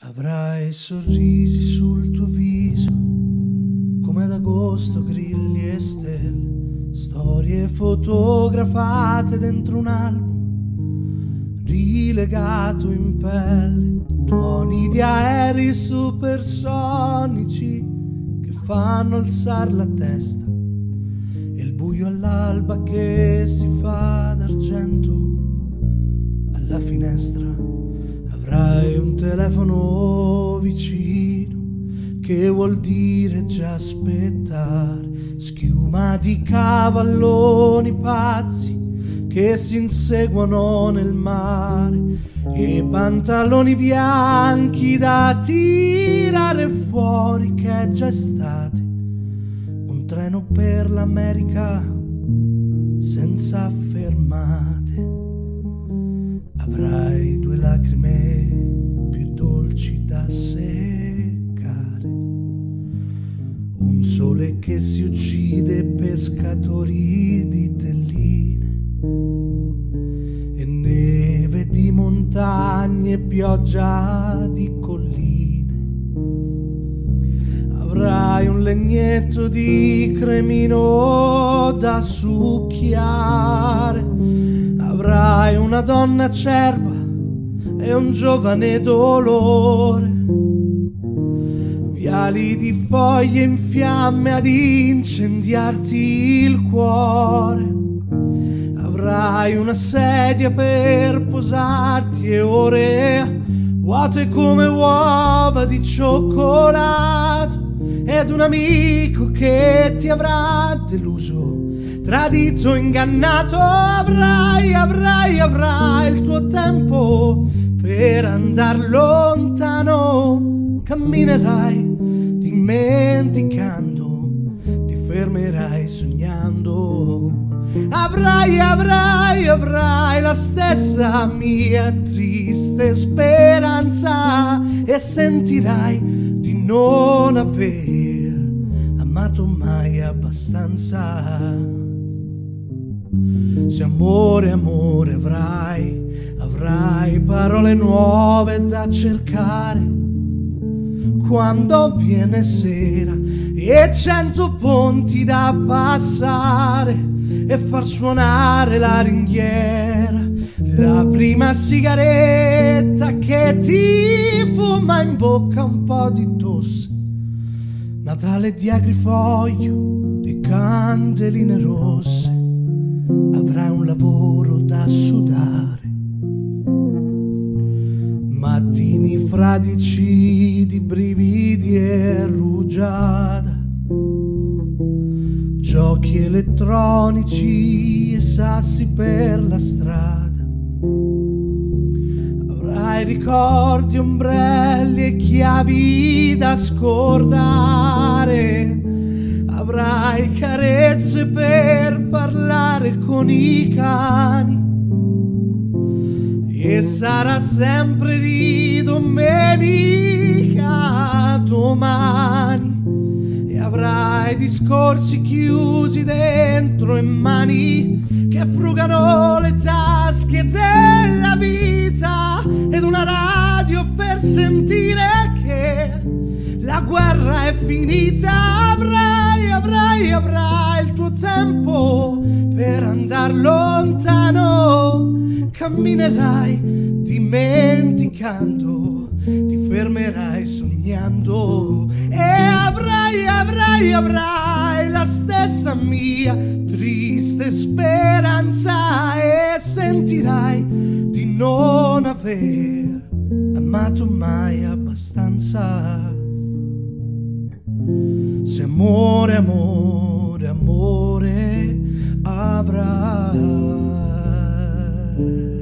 Avrai sorrisi sul tuo viso, come ad agosto grilli e stelle, storie fotografate dentro un album, rilegato in pelle, tuoni di aerei supersonici che fanno alzare la testa, e il buio all'alba che si fa d'argento alla finestra. Avrai un telefono vicino, che vuol dire già aspettare, schiuma di cavalloni pazzi che si inseguono nel mare, e pantaloni bianchi da tirare fuori, che è già estate. Un treno per l'America senza fermate. Avrai due lacrime più dolci da seccare, un sole che si uccide, pescatori di telline, e neve di montagne, pioggia di colline. Avrai un legnetto di cremino da succhiare, avrai una donna acerba e un giovane dolore, viali di foglie in fiamme ad incendiarti il cuore. Avrai una sedia per posarti e ore vuote come uova di cioccolato, ed un amico che ti avrà deluso, tradito, ingannato. Avrai il tuo tempo per andar lontano. Camminerai dimenticando, ti fermerai sognando. Avrai la stessa mia triste speranza, e sentirai di non aver amato mai abbastanza. Se amore avrai parole nuove da cercare, quando viene sera e 100 ponti da passare, e far suonare la ringhiera, la prima sigaretta che ti fuma in bocca un po' di tosse, Natale di agrifoglio e candeline rosse. Avrai un lavoro da sudare, mattini fradici di brividi e rugiada, giochi elettronici e sassi per la strada. Avrai ricordi, ombrelli e chiavi da scordare, avrai carezze per parlare con i cani, e sarà sempre di domenica domani. E avrai discorsi chiusi dentro e mani che frugano le tasche della vita, ed una radio per sentire che la guerra è finita. Avrai il tuo tempo per andar lontano. Camminerai dimenticando, ti fermerai sognando, e avrai la stessa mia triste speranza, e sentirai di non aver amato mai abbastanza. Se amore avrai.